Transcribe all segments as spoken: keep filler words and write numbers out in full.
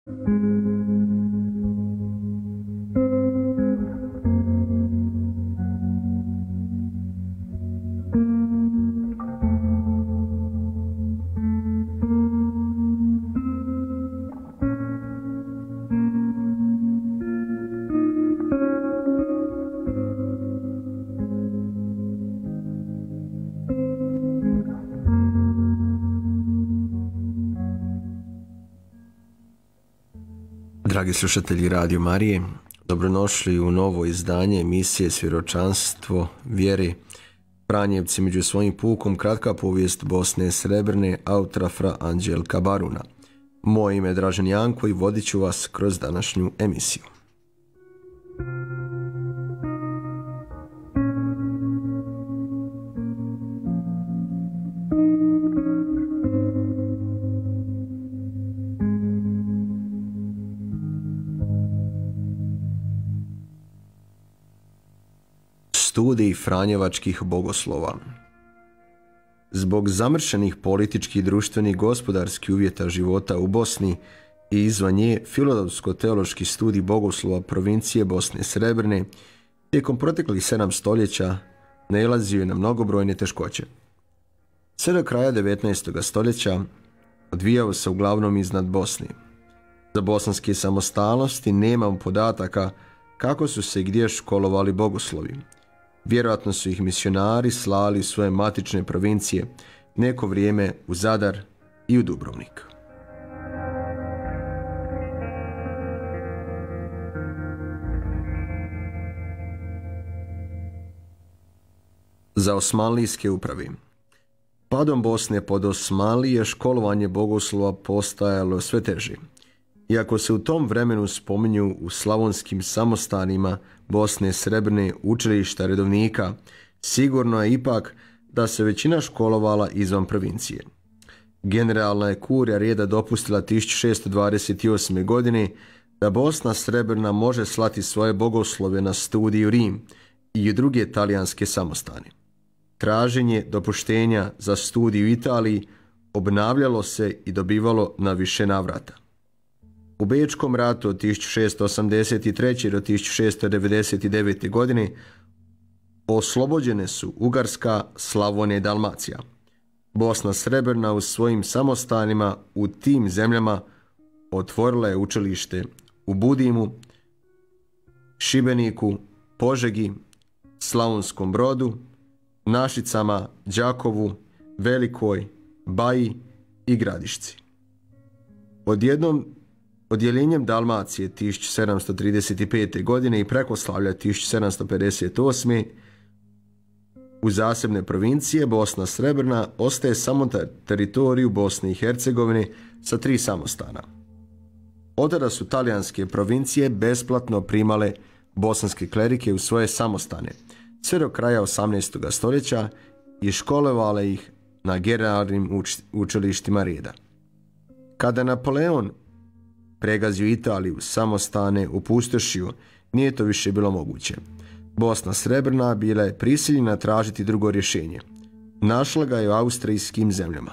Dragi slušatelji Radio Marije, dobrodošli u novo izdanje emisije Svjedočanstvo vjere. Pranjevci među svojim pukom, kratka povijest Bosne Srebrne, autora fra Anđelka Baruna. Moje ime je Dražen Janko i vodit ću vas kroz današnju emisiju. Studij franjevačkih bogoslova. Zbog zamršenih političkih, društvenih, gospodarskih uvjeta života u Bosni i izvan nje, filozofsko-teološki studij bogoslova provincije Bosne Srebrne tijekom proteklih sedam stoljeća nailazio je na mnogobrojne teškoće. Sve do kraja devetnaestog stoljeća odvijao se uglavnom iznad Bosne. Za bosanske samostalnosti nemam podataka kako su se gdje školovali bogoslovi. Vjerojatno su ih misionari slali u svoje matične provincije, neko vrijeme u Zadar i u Dubrovnik. Za osmanlijske uprave. Padom Bosne pod Osmanlije školovanje bogoslova postajalo sve teže. Iako se u tom vremenu spominju u slavonskim samostanima Bosne Srebrne učilišta redovnika, sigurno je ipak da se većina školovala izvan provincije. Generalna je kurija reda dopustila tisuću šessto dvadeset osme. godine da Bosna Srebrna može slati svoje bogoslove na studij u Rim i u druge talijanske samostane. Traženje dopuštenja za studij u Italiji obnavljalo se i dobivalo na više navrata. U Bečkom ratu od tisuću šessto osamdeset treće. do tisuću šessto devedeset devete. godine oslobođene su Ugarska, Slavonija i Dalmacija. Bosna Srebrna u svojim samostanima u tim zemljama otvorila je učilište u Budimu, Šibeniku, Požegi, Slavonskom Brodu, Našicama, Đakovu, Velikoj, Baji i Gradišci. Odjednom odjeljenjem Dalmacije tisuću sedamsto trideset pete. godine i Prekoslavlja tisuću sedamsto pedeset osme. u zasebne provincije Bosna Srebrna ostaje samo teritoriju Bosne i Hercegovine sa tri samostana. Od tada su talijanske provincije besplatno primale bosanske klerike u svoje samostane, sve do kraja osamnaestog stoljeća i školovale ih na generalnim uč- učilištima reda. Kada Napoleon pregazio Italiju, samostane upustošio, nije to više bilo moguće. Bosna Srebrna bila je prisiljena tražiti drugo rješenje. Našla ga je u austrijskim zemljama.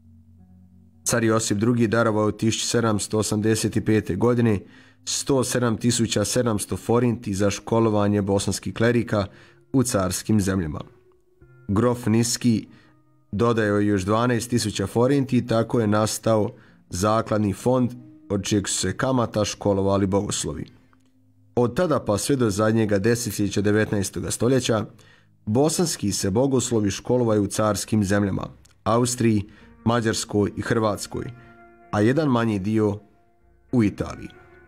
Car Josip drugi darovao u tisuću sedamsto osamdeset pete. godine sto sedam tisuća sedamsto forinti za školovanje bosanskih klerika u carskim zemljama. Grof Niski dodao još dvanaest tisuća forinti i tako je nastao zakladni fond od čijeg su se kamata školovali bogoslovi. Od tada pa sve do zadnjega desetljeća devetnaestog stoljeća bosanski se bogoslovi školovaju u carskim zemljama, Austriji, Mađarskoj i Hrvatskoj, a jedan manji dio u Italiji.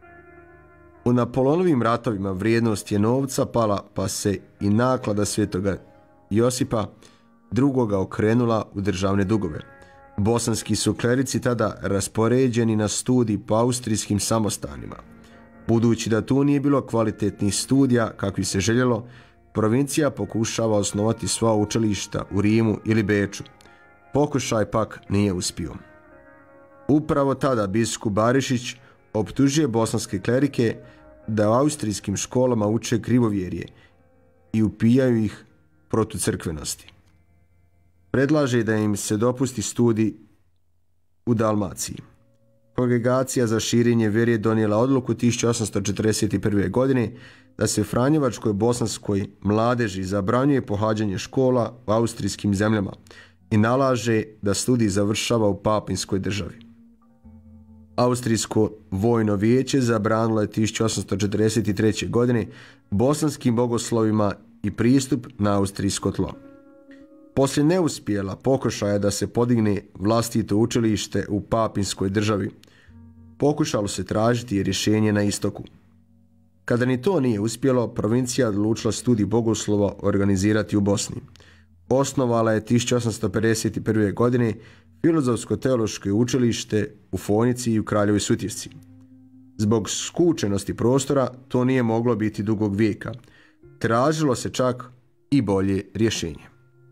U Napoleonovim ratovima vrijednost je novca pala, pa se i naklada svetoga Josipa drugoga okrenula u državne dugove. Bosanski su klerici tada raspoređeni na studij po austrijskim samostanima. Budući da tu nije bilo kvalitetnih studija kakvi se željelo, provincija pokušava osnovati sva učilišta u Rimu ili Beču. Pokušaj pak nije uspio. Upravo tada biskup Barišić optužuje bosanske klerike da u austrijskim školama uče krivovjerje i upijaju ih protucrkvenosti. Predlaže da im se dopusti studij u Dalmaciji. Kongregacija za širenje vjere donijela odluku tisuću osamsto četrdeset prve. godine da se franjevačkoj bosanskoj mladeži zabranjuje pohađanje škola u austrijskim zemljama i nalaže da studij završava u papinskoj državi. Austrijsko vojno vijeće zabranilo je tisuću osamsto četrdeset treće. godine bosanskim bogoslovima i pristup na austrijsko tlo. Poslije neuspjela pokušaja da se podigne vlastito učilište u papinskoj državi, pokušalo se tražiti rješenje na istoku. Kada ni to nije uspjelo, provincija odlučila studij bogoslova organizirati u Bosni. Osnovala je tisuću osamsto pedeset prve. godine Filozofsko-teološko učilište u Fojnici i u Kraljevoj Sutjesci. Zbog skučenosti prostora to nije moglo biti dugog vijeka. Tražilo se čak i bolje rješenje.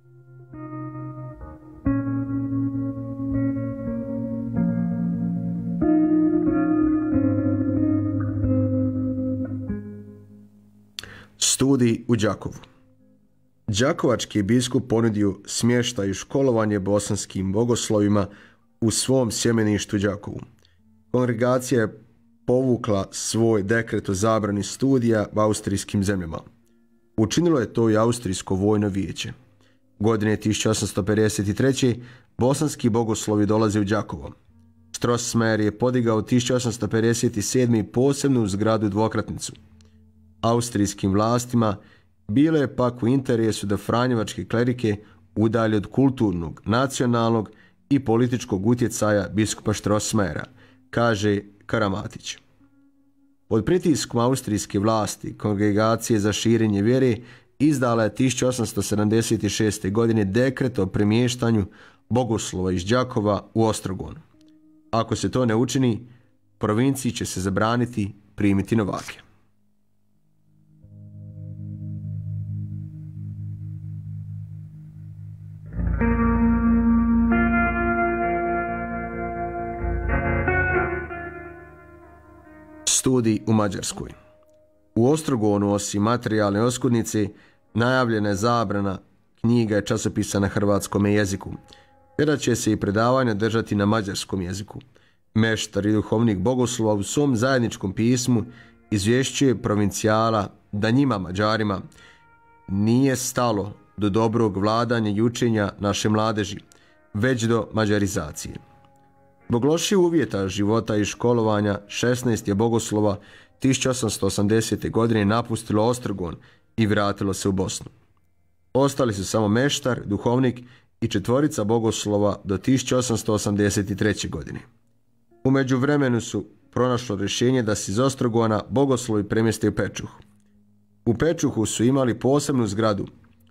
Studij u Đakovu. Đakovački je biskup ponudio smještaj i školovanje bosanskim bogoslovima u svom sjemeništu Đakovu. Kongregacija je povukla svoj dekret o zabrani studija u austrijskim zemljama. Učinilo je to i Austrijsko vojno vijeće. Godine tisuću osamsto pedeset treće. bosanski bogoslovi dolaze u Đakovo. Strossmayer je podigao tisuću osamsto pedeset sedme. posebnu zgradu dvokratnicu. Austrijskim vlastima bilo je pak u interesu da franjevačke klerike udalje od kulturnog, nacionalnog i političkog utjecaja biskupa Strossmayera, kaže Karamatić. Pod pritiskom austrijske vlasti Kongregacije za širenje vjere izdala je tisuću osamsto sedamdeset šeste. godine dekret o premještanju bogoslova iz Đakova u Ostrogon. Ako se to ne učini, provinciji će se zabraniti primiti novake. Studij u Mađarskoj. U Ostrogonu, osim materijalne oskudnice, najavljena je zabrana knjiga i časopisa na hrvatskom jeziku, te da će se i predavanja držati na mađarskom jeziku. Meštar i duhovnik bogoslova u svom zajedničkom pismu izvješćuje provincijala da njima, Mađarima, nije stalo do dobrog vladanja i učenja naše mladeži, već do mađarizacije. Zbog loših uvjeta života i školovanja, šesnaest je bogoslova tisuću osamsto osamdesete. godine napustilo Ostrogon i vratilo se u Bosnu. Ostali su samo meštar, duhovnik i četvorica bogoslova do tisuću osamsto osamdeset treće. godine. U međuvremenu su pronašlo rješenje da se iz Ostrogona bogoslovi premjeste u Pečuh. U Pečuhu su imali posebnu zgradu,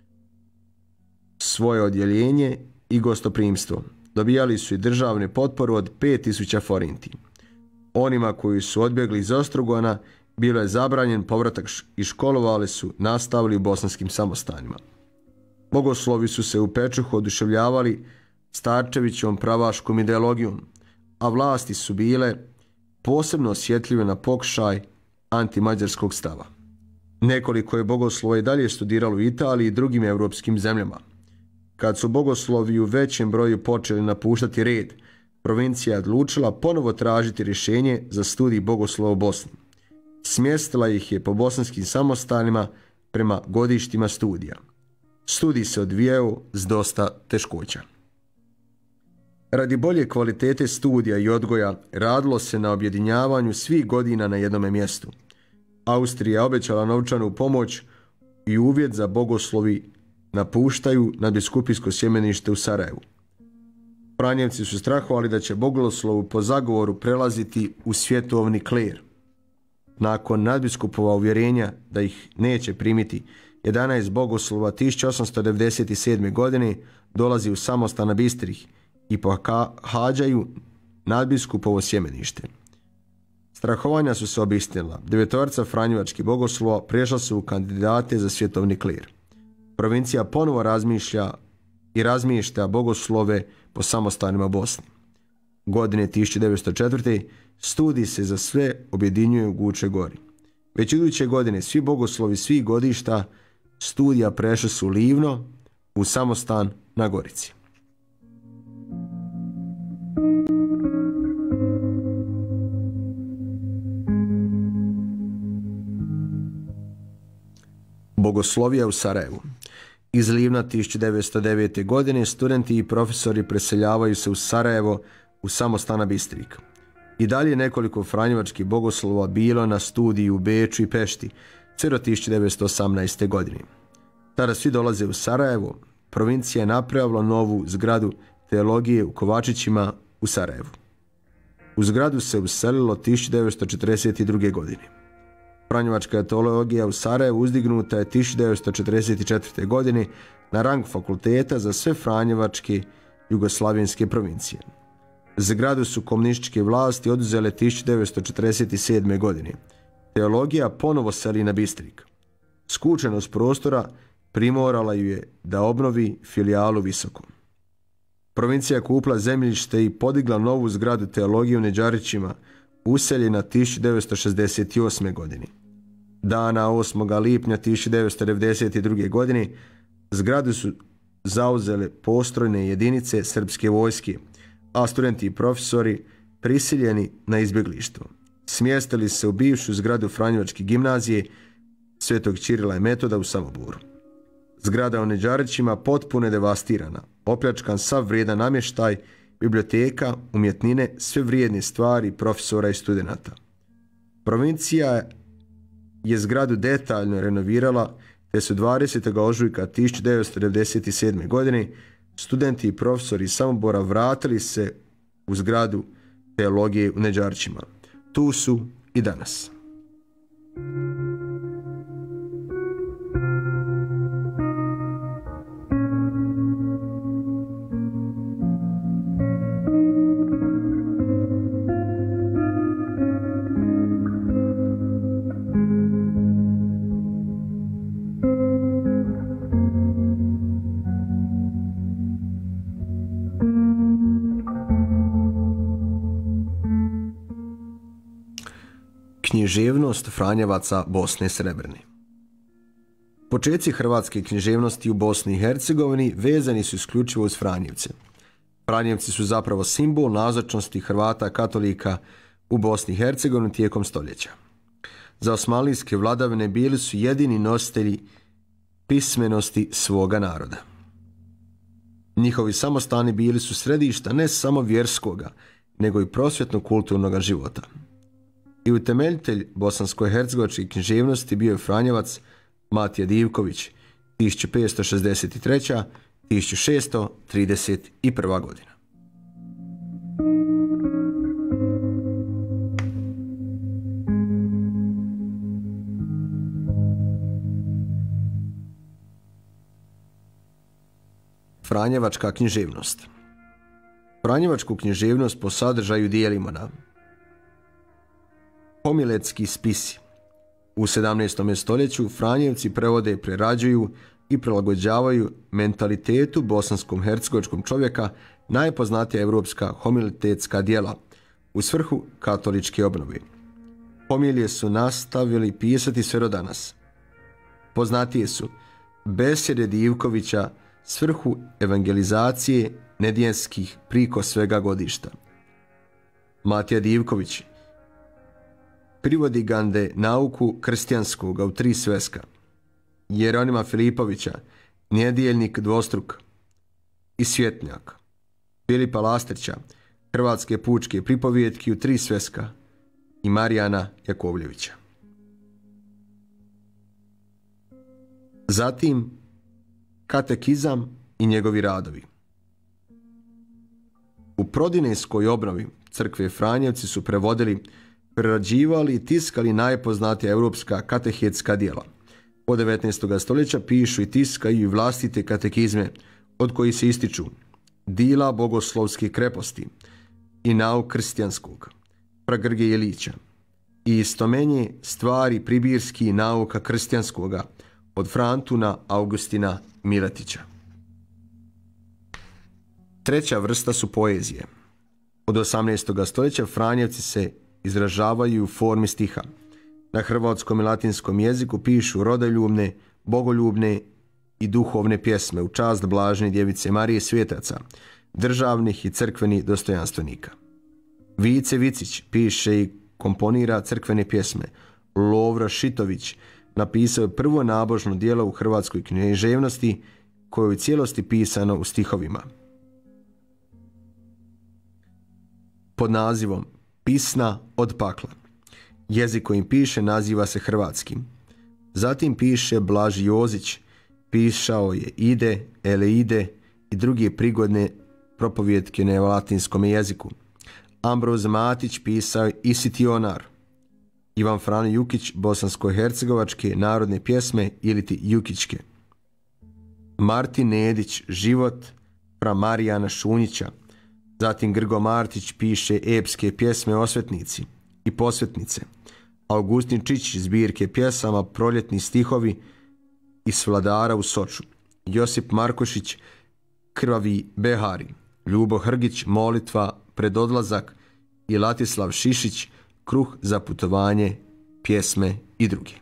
svoje odjeljenje i gostoprimstvo. Dobijali su i državne potporu od pet tisuća forinti. Onima koji su odbjegli iz Ostrogona bilo je zabranjen povratak i školovali su nastavili u bosanskim samostanima. Bogoslovi su se u Pečuhu oduševljavali Starčevićevom pravaškom ideologijom, a vlasti su bile posebno osjetljive na pokušaj antimađarskog stava. Nekoliko je bogoslova i dalje studiralo u Italiji i drugim europskim zemljama. Kad su bogoslovi u većem broju počeli napuštati red, provincija je odlučila ponovo tražiti rješenje za studij bogoslova u Bosni. Smjestila ih je po bosanskim samostanima prema godištima studija. Studij se odvijao s dosta teškoća. Radi bolje kvalitete studija i odgoja radilo se na objedinjavanju svih godina na jednome mjestu. Austrija je obećala novčanu pomoć i uvjet za bogoslovi napuštaju nadbiskupijsko sjemenište u Sarajevu. Franjevci su strahovali da će bogoslovu po zagovoru prelaziti u svjetovni kler. Nakon nadbiskupova uvjerenja da ih neće primiti, jedanaest bogoslova tisuću osamsto devedeset sedme. godine dolazi u samostan na Bistrih i pohađaju nadbiskupovo sjemenište. Strahovanja su se obistinila. Devetorica franjevačkih bogoslova prešla su u kandidate za svjetovni kler. Provincija ponovo razmišlja i razmišlja bogoslove po samostanima Bosni. Godine tisuću devetsto četvrte. studij se za sve objedinjuje u Gučoj Gori. Već iduće godine svi bogoslovi svih godišta studija prešli su u Livno, u samostan na Gorici. Bogoslovija u Sarajevu. Iz Livna tisuću devetsto devete. godine studenti i profesori preseljavaju se u Sarajevo u samostana Bistrik. I dalje nekoliko franjevačkih bogoslova bilo na studiju u Beču i Pešti, sve do tisuću devetsto osamnaeste. godine. Tada svi dolaze u Sarajevo, provincija je napravila novu zgradu teologije u Kovačićima u Sarajevu. U zgradu se uselilo tisuću devetsto četrdeset druge. godine. Franjevačka teologija u Sarajevu uzdignuta je tisuću devetsto četrdeset četvrte. godine na rang fakulteta za sve franjevačke jugoslavenske provincije. Zgradu su komunističke vlasti oduzele tisuću devetsto četrdeset sedme. godine. Teologija ponovo seli na Bistrik. Skučenost prostora primorala ju je da obnovi filijalu Visoko. Provincija je kupila zemljište i podigla novu zgradu teologije u Neđarićima, useljena tisuću devetsto šezdeset osme. godine. Dana osmog lipnja tisuću devetsto devedeset druge. godine zgradu su zauzele postrojne jedinice srpske vojske, a studenti i profesori prisiljeni na izbjeglištvo. Smjestili se u bivšu zgradu Franjevačke gimnazije Svetog Ćirila i Metoda u Samoboru. Zgrada u Neđarićima potpuno je devastirana, opljačkan sav vrijedan namještaj, biblioteka, umjetnine, sve vrijedne stvari profesora i studenata. Provincija je zgradu detaljno renovirala, te su dvadesetog ožujka tisuću devetsto devedeset sedme. godine studenti i profesori iz Samobora vratili se u zgradu teologije u Neđarićima. Tu su i danas. Književnost Franjevaca Bosne Srebrne. Počeci hrvatske književnosti u Bosni i Hercegovini vezani su isključivo uz Franjevce. Franjevci su zapravo simbol nazočnosti Hrvata katolika u Bosni i Hercegovini tijekom stoljeća. Za osmanlijske vladavine bili su jedini nositelji pismenosti svoga naroda. Njihovi samostani bili su središta ne samo vjerskoga, nego i prosvjetno-kulturnog života. I utemeljitelj bosansko-hercegovačke književnosti bio je Franjevac Matija Divković, tisuću petsto šezdeset treće do tisuću šesto trideset prve. godina. Franjevačka književnost. Franjevačku književnost po sadržaju dijelimo na homiletski spisi. U sedamnaestom. stoljeću Franjevci prevode, prerađuju i prilagođavaju mentalitetu bosanskom hercegovačkom čovjeka najpoznatija europska homiletetska djela u svrhu katoličke obnove. Homilije su nastavili pisati sve do danas. Poznatije su besjede Divkovića svrhu evangelizacije nedjenskih priko svega godišta. Matija Divković privodi gande nauku krstijanskoga u tri sveska. Jeronima Filipovića Nedjeljnik dvostruk i Svjetnjak. Filipa Lastrića Hrvatske pučke pripovjetki u tri sveska i Marijana Jakovljevića. Zatim katekizam i njegovi radovi. U prodinejskoj obnovi crkve Franjevci su prevodili, prerađivali i tiskali najpoznatija europska katehetska djela. Od devetnaestog. stoljeća pišu i tiskaju i vlastite katekizme, od kojih se ističu Dila bogoslovske kreposti i nauk krstijanskog, fra Grge Ilića, i istomenje stvari pribirski nauka krstijanskoga od Frantuna Augustina Miletića. Treća vrsta su poezije. Od osamnaestog. stoljeća Franjevci se izražavaju u formi stiha. Na hrvatskom i latinskom jeziku pišu rodoljubne, bogoljubne i duhovne pjesme u čast blažene djevice Marije Svjetaca, državnih i crkvenih dostojanstvenika. Vice Vicić piše i komponira crkvene pjesme. Lovro Šitović napisao je prvo nabožno djelo u hrvatskoj književnosti koje je u cijelosti pisano u stihovima. Pod nazivom Pisna od pakla. Jezik kojim piše naziva se hrvatskim. Zatim piše Blaži Jozić, pisao je Ide, Eleide i druge prigodne propovjetke na latinskom jeziku. Ambroz Matić pisao je Isitionar. Ivan Frano Jukić bosansko-hercegovačke narodne pjesme iliti Jukićke. Martin Nedić Život fra Marijana Šunjića. Zatim Grgo Martić piše epske pjesme Osvetnici i Posvetnice. Augustin Čičić zbirke pjesama Proljetni stihovi iz Vladara u Soču. Josip Markošić Krvavi behari. Ljubo Hrgić Molitva pred odlazak i Latislav Šišić Kruh za putovanje, pjesme i druge.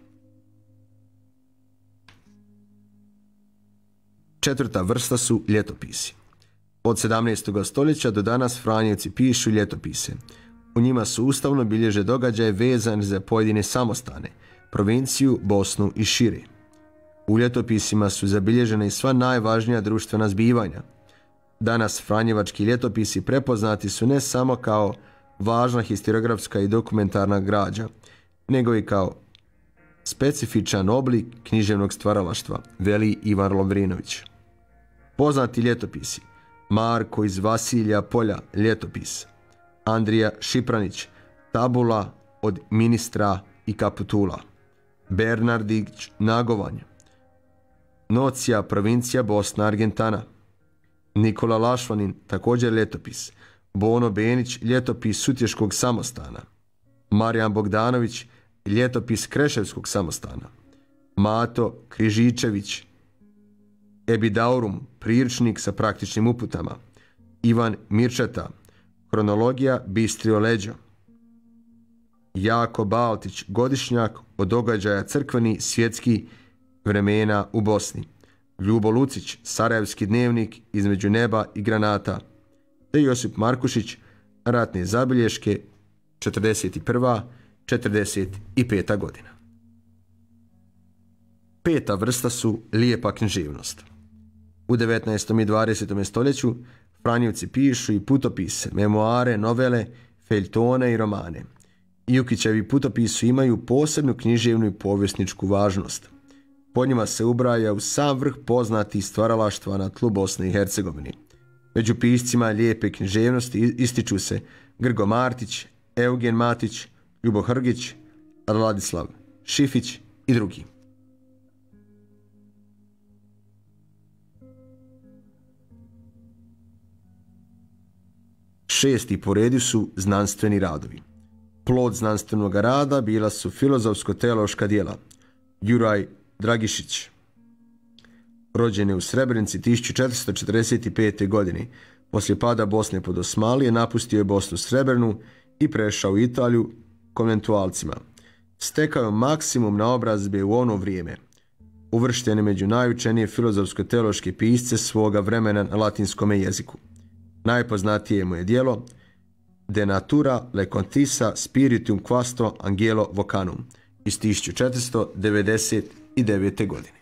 Četvrta vrsta su ljetopisi. Od sedamnaestog stoljeća do danas Franjevci pišu ljetopise. U njima su ustavno bilježe događaje vezane za pojedine samostane, provinciju, Bosnu i šire. U ljetopisima su zabilježena i sva najvažnija društvena zbivanja. Danas franjevački ljetopisi prepoznati su ne samo kao važna historiografska i dokumentarna građa, nego i kao specifičan oblik književnog stvaralaštva, veli Ivan Lovrinović. Poznati ljetopisi: Marko iz Vasilja Polja, ljetopis; Andrija Šipranić, tabula od ministra i kapitula; Bernardić, Nagovanj; Nocija, provincija Bosna Argentana; Nikola Lašvanin, također ljetopis; Bono Benić, ljetopis Sutješkog samostana; Marijan Bogdanović, ljetopis Kreševskog samostana; Mato Križičević, Ebidaurum, priručnik sa praktičnim uputama; Ivan Mirčeta, Hronologija Bistrio Leđo; Jako Baltić, godišnjak od događaja crkveni, svjetski, vremena u Bosni; Ljubo Lucić, Sarajevski dnevnik između neba i granata; te Josip Markušić, ratne zabilješke četrdeset prva do četrdeset peta godina. Peta vrsta su lijepa književnost. U devetnaestom i dvadesetom stoljeću Franjevci pišu i putopise, memoare, novele, feljtone i romane. Jukićevi putopisi imaju posebnu književnu i povjesničku važnost. Po njima se ubraja u sam vrh poznatih stvaralaštva na tlu Bosne i Hercegovine. Među piscima lijepe književnosti ističu se Grgo Martić, Eugen Matić, Ljubo Hrgić, Ladislav Šifić i drugi. Šesti po redu su znanstveni radovi. Plod znanstvenog rada bila su filozofsko-teološka djela. Juraj Dragišić, rođen je u Srebrenici tisuću četiristo četrdeset pete. godine. Poslije pada Bosne pod Osmanlije napustio je Bosnu Srebrnu i prešao u Italiju konventualcima. Stekao je maksimum naobrazbe u ono vrijeme. Uvršten je među najučenije filozofsko-teološke pisce svoga vremena na latinskom jeziku. Najpoznatije mu je djelo De natura lecontissa spiritum quasto angelo vocanum iz tisuću četiristo devedeset devete. godine.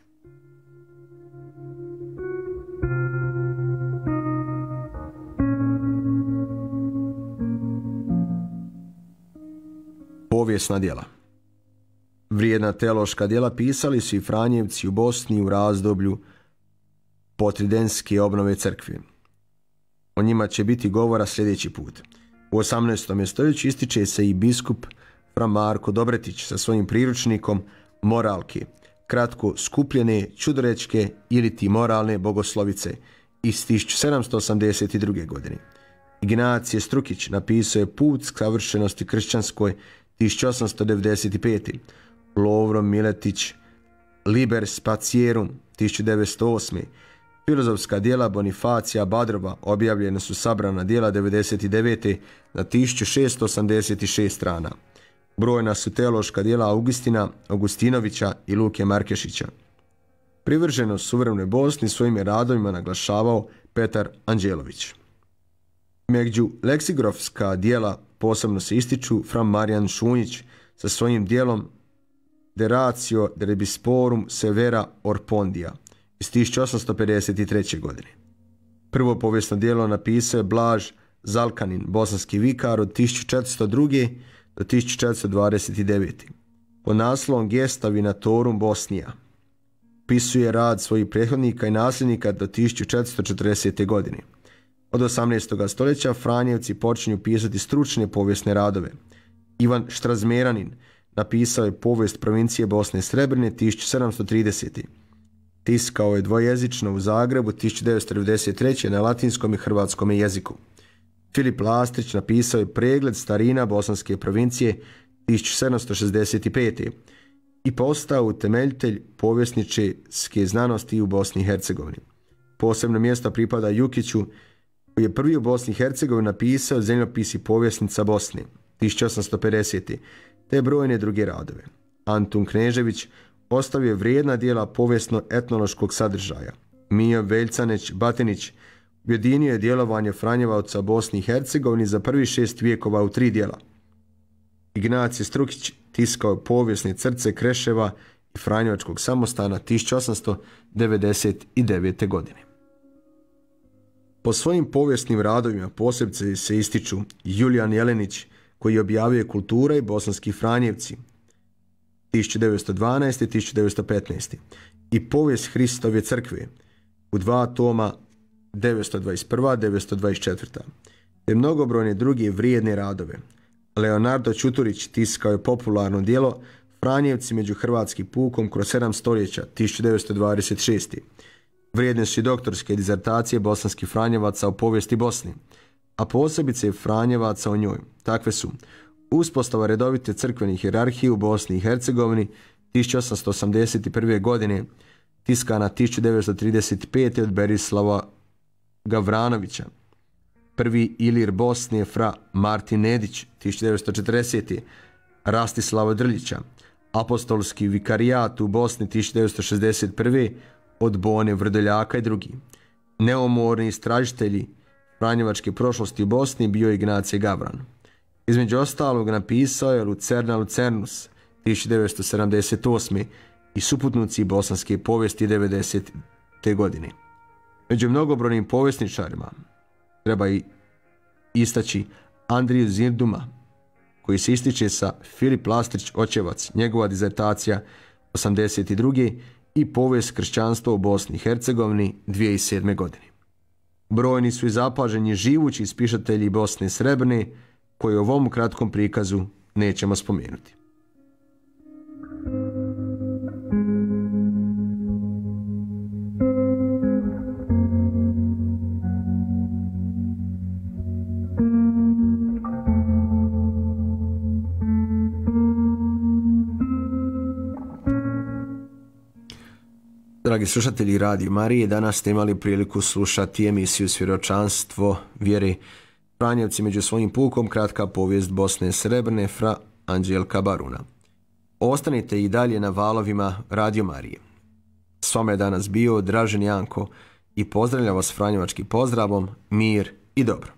Povijesna djela. Vrijedna teološka djela pisali su i Franjevci u Bosni u razdoblju potridenske obnove crkve. O njima će biti govora sljedeći put. U osamnaestom stoljeću ističe se i biskup fra Marko Dobretić sa svojim priručnikom Moralke, kratko skupljene čudorečke ili ti moralne bogoslovice iz tisuću sedamsto osamdeset druge. godine. Ignacije Strukić napisao je Put savršenosti kršćanskoj tisuću osamsto devedeset pete. Lovro Miletić Liber Spatierum tisuću devetsto osme. Filozofska djela Bonifacija Badrova objavljena su sabrana djela devedeset devete. na tisuću šeststo osamdeset šest strana. Brojna su teološka djela Augustina Augustinovića i Luke Markešića. Privrženo suvremenoj Bosni svojim radovima naglašavao Petar Anđelović. Među leksigografska djela posebno se ističu fra Marijan Šunjić sa svojim djelom de ratio de rebisporum severa Orpondia iz tisuću osamsto pedeset treće. godine. Prvo povijesno djelo napisao je Blaž Zalkanin, bosanski vikar od tisuću četiristo druge. do tisuću četiristo dvadeset devete. pod naslovom Gesta Vinatorum Bosnija. Pisuje rad svojih prethodnika i nasljednika do tisuću četiristo četrdesete. godine. Od osamnaestog. stoljeća Franjevci počinju pisati stručne povijesne radove. Ivan Štrazmeranin napisao je povijest provincije Bosne i Srebrne tisuću sedamsto tridesete. Tiskao je dvojezično u Zagrebu tisuću devetsto devedeset treće. na latinskom i hrvatskom jeziku. Filip Lastrić napisao je pregled starina bosanske provincije tisuću sedamsto šezdeset pete. i postao utemeljitelj povjesničke znanosti u Bosni i Hercegovini. Posebno mjesto pripada Jukiću, koji je prvi u Bosni i Hercegovini napisao Zemljopis i povjesnica Bosne tisuću osamsto pedesete. te brojne druge radove. Antun Knežević ostavio je vrijedna djela povijesno-etnološkog sadržaja. Mijo Veljcaneć Batinić ujedinio je djelovanje Franjevaca u Bosni i Hercegovini za prvi šest vijekova u tri djela. Ignacije Strukić tiskao je povijesne crce Kreševa i Franjevačkog samostana tisuću osamsto devedeset devete. godine. Po svojim povijesnim radovima posebice se ističu Julijan Jelenić, koji je objavio Kultura i bosanski Franjevci tisuću devetsto dvanaeste. i tisuću devetsto petnaeste. i Povijest Hristove crkve u dva toma devetsto dvadeset prva. do devetsto dvadeset četvrta. te mnogobrojne druge vrijedne radove. Leonardo Čuturić tiskao je popularno djelo Franjevci među hrvatskim pukom kroz sedam stoljeća tisuću devetsto dvadeset šeste. Vrijedne su i doktorske dizertacije bosanskih Franjevaca o povijesti Bosne, a posebice Franjevaca o njoj. Takve su uspostava redovite crkvene hijerarhije u Bosni i Hercegovini tisuću osamsto osamdeset prve. godine, tiskana tisuću devetsto trideset pete. od Berislava Gavranovića. Prvi ilir Bosne fra Martin Nedić tisuću devetsto četrdesete. Rastislava Drljića. Apostolski vikarijat u Bosni tisuću devetsto šezdeset prve. od Bone Vrdoljaka i drugi. Neumorni istražitelji franjevačke prošlosti u Bosni bio je Ignacije Gavran. Između ostalog napisao je Lucerna Lucernus tisuću devetsto sedamdeset osme. i Suputnici bosanske povijesti devedesete. godine. Među mnogobrojnim povjesničarima treba i istaći Andriju Zirduma, koji se ističe sa Filip Lastrić Očevac, njegova dizertacija osamdeset druge. i Povijest kršćanstva u Bosni i Hercegovini dvije tisuće sedme. godine. Brojni su i zapaženi živući spišatelji Bosne i Srebrne, koje u ovom kratkom prikazu nećemo spomenuti. Dragi slušatelji Radio Marije, danas ste imali priliku slušati emisiju Svjedočanstvo vjere Franjevci među svojim pukom, kratka povijest Bosne i Srebrne fra Anđelka Baruna. Ostanite i dalje na valovima Radio Marije. S vama je danas bio Dražen Janko i pozdravljam vas franjevačkim pozdravom, mir i dobro.